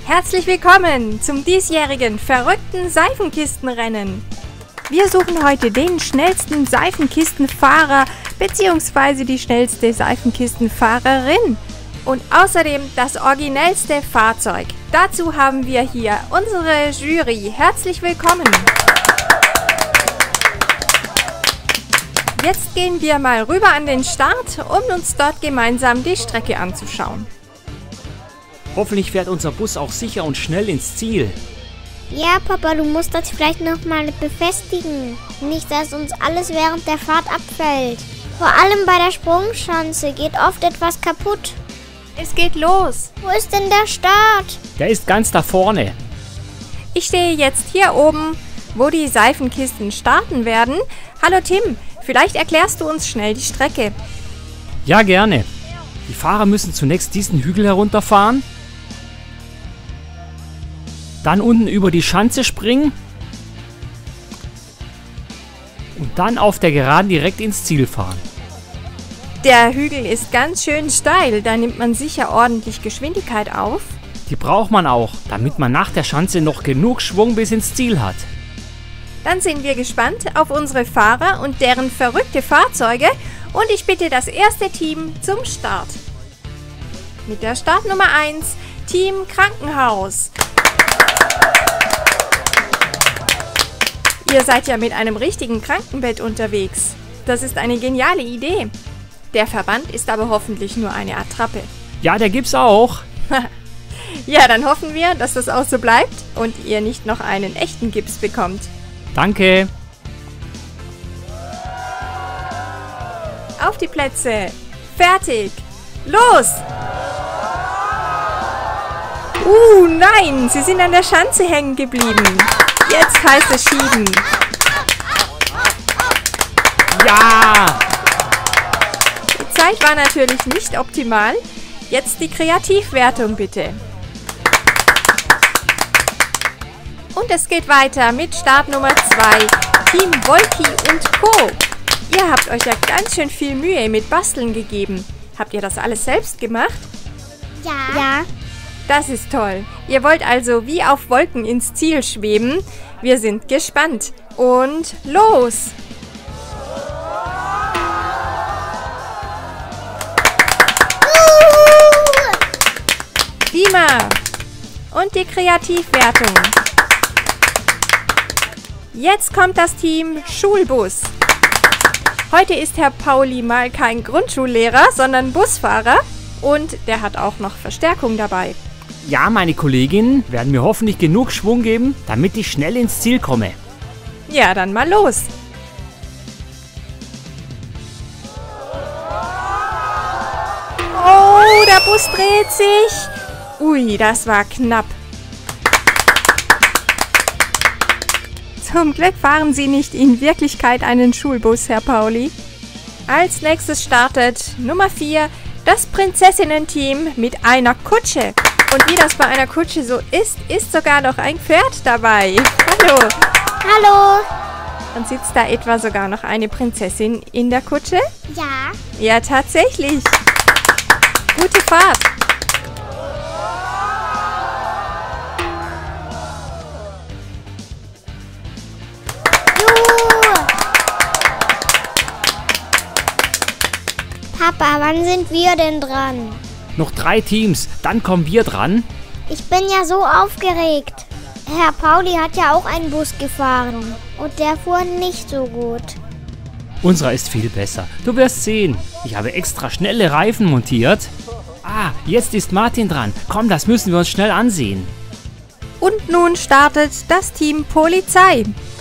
Herzlich willkommen zum diesjährigen verrückten Seifenkistenrennen. Wir suchen heute den schnellsten Seifenkistenfahrer bzw. die schnellste Seifenkistenfahrerin und außerdem das originellste Fahrzeug. Dazu haben wir hier unsere Jury. Herzlich willkommen. Jetzt gehen wir mal rüber an den Start, um uns dort gemeinsam die Strecke anzuschauen. Hoffentlich fährt unser Bus auch sicher und schnell ins Ziel. Ja, Papa, du musst das vielleicht nochmal befestigen. Nicht, dass uns alles während der Fahrt abfällt. Vor allem bei der Sprungschanze geht oft etwas kaputt. Es geht los. Wo ist denn der Start? Der ist ganz da vorne. Ich stehe jetzt hier oben, wo die Seifenkisten starten werden. Hallo Tim, vielleicht erklärst du uns schnell die Strecke. Ja, gerne. Die Fahrer müssen zunächst diesen Hügel herunterfahren. Dann unten über die Schanze springen. Und dann auf der Geraden direkt ins Ziel fahren. Der Hügel ist ganz schön steil, da nimmt man sicher ordentlich Geschwindigkeit auf. Die braucht man auch, damit man nach der Schanze noch genug Schwung bis ins Ziel hat. Dann sind wir gespannt auf unsere Fahrer und deren verrückte Fahrzeuge und ich bitte das erste Team zum Start. Mit der Startnummer 1, Team Krankenhaus. Ihr seid ja mit einem richtigen Krankenbett unterwegs. Das ist eine geniale Idee. Der Verband ist aber hoffentlich nur eine Attrappe. Ja, der gibt's auch. Ja, dann hoffen wir, dass das auch so bleibt und ihr nicht noch einen echten Gips bekommt. Danke. Auf die Plätze. Fertig. Los! Nein, sie sind an der Schanze hängen geblieben. Jetzt heißt es schieben. Ja! Die Zeit war natürlich nicht optimal. Jetzt die Kreativwertung bitte. Und es geht weiter mit Startnummer 2, Team Wolki und Co. Ihr habt euch ja ganz schön viel Mühe mit Basteln gegeben. Habt ihr das alles selbst gemacht? Ja. Das ist toll. Ihr wollt also wie auf Wolken ins Ziel schweben. Wir sind gespannt. Und los! Prima! Und die Kreativwertung. Jetzt kommt das Team Schulbus. Heute ist Herr Pauli mal kein Grundschullehrer, sondern Busfahrer. Und der hat auch noch Verstärkung dabei. Ja, meine Kolleginnen werden mir hoffentlich genug Schwung geben, damit ich schnell ins Ziel komme. Ja, dann mal los. Oh, der Bus dreht sich. Ui, das war knapp. Zum Glück fahren Sie nicht in Wirklichkeit einen Schulbus, Herr Pauli. Als nächstes startet Nummer 4, das Prinzessinnen-Team mit einer Kutsche. Und wie das bei einer Kutsche so ist, ist sogar noch ein Pferd dabei. Hallo. Hallo. Und sitzt da etwa sogar noch eine Prinzessin in der Kutsche? Ja. Ja, tatsächlich. Gute Fahrt. Papa, wann sind wir denn dran? Noch 3 Teams, dann kommen wir dran. Ich bin ja so aufgeregt. Herr Pauli hat ja auch einen Bus gefahren. Und der fuhr nicht so gut. Unserer ist viel besser. Du wirst sehen. Ich habe extra schnelle Reifen montiert. Ah, jetzt ist Martin dran. Komm, das müssen wir uns schnell ansehen. Und nun startet das Team Polizei.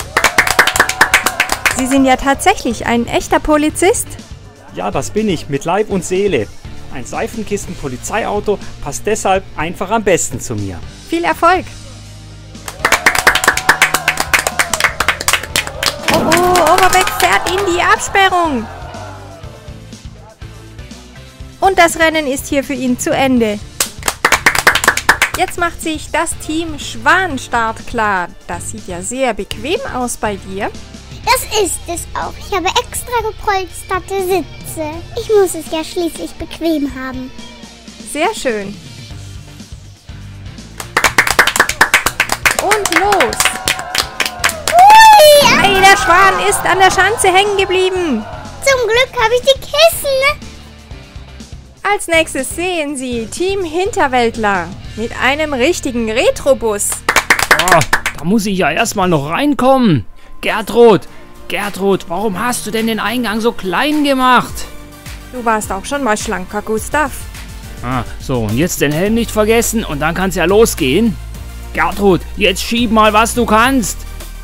Sie sind ja tatsächlich ein echter Polizist. Ja, das bin ich, mit Leib und Seele. Ein Seifenkisten-Polizeiauto passt deshalb einfach am besten zu mir. Viel Erfolg! Oh, Overbeck fährt in die Absperrung. Und das Rennen ist hier für ihn zu Ende. Jetzt macht sich das Team Schwanstart klar. Das sieht ja sehr bequem aus bei dir. Das ist es auch. Ich habe extra gepolsterte Sitze. Ich muss es ja schließlich bequem haben. Sehr schön. und los. Ui, Hey, der Schwan ist an der Schanze hängen geblieben. zum Glück habe ich die Kissen. Als nächstes sehen Sie Team Hinterwäldler mit einem richtigen Retrobus. Oh, da muss ich ja erstmal noch reinkommen. Gertrud, warum hast du denn den Eingang so klein gemacht? Du warst auch schon mal schlanker, Gustav. Ah, so, und jetzt den Helm nicht vergessen und dann kann's ja losgehen. Gertrud, jetzt schieb mal, was du kannst.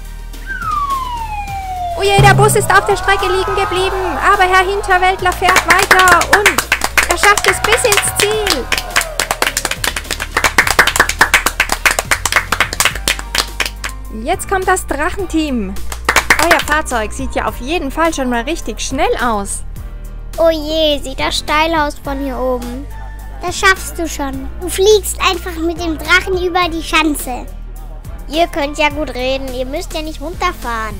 Oh je, der Bus ist auf der Strecke liegen geblieben, aber Herr Hinterwäldler fährt weiter und er schafft es bis ins Ziel. Jetzt kommt das Drachenteam. Euer Fahrzeug sieht ja auf jeden Fall schon mal richtig schnell aus. Oh je, sieht das steil aus von hier oben. Das schaffst du schon. Du fliegst einfach mit dem Drachen über die Schanze. Ihr könnt ja gut reden, ihr müsst ja nicht runterfahren.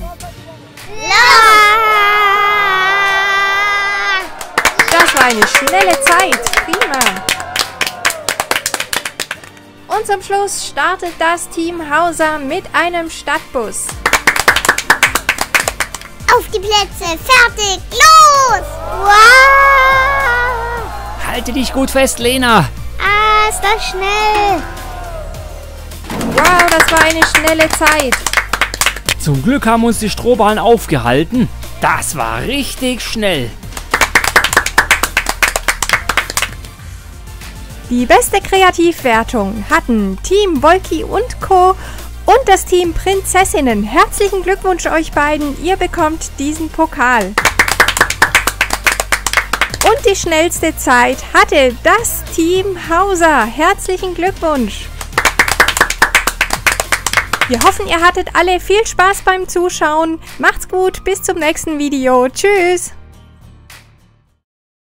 Das war eine schnelle Zeit. Prima. Und zum Schluss startet das Team Hauser mit einem Stadtbus. Auf die Plätze, fertig, los! Wow! Halte dich gut fest, Lena. Ah, ist das schnell. Wow, das war eine schnelle Zeit. Zum Glück haben uns die Strohballen aufgehalten. Das war richtig schnell. Die beste Kreativwertung hatten Team Wolki und Co. und das Team Prinzessinnen. Herzlichen Glückwunsch euch beiden, ihr bekommt diesen Pokal. Und die schnellste Zeit hatte das Team Hauser. Herzlichen Glückwunsch. Wir hoffen, ihr hattet alle viel Spaß beim Zuschauen. Macht's gut, bis zum nächsten Video. Tschüss.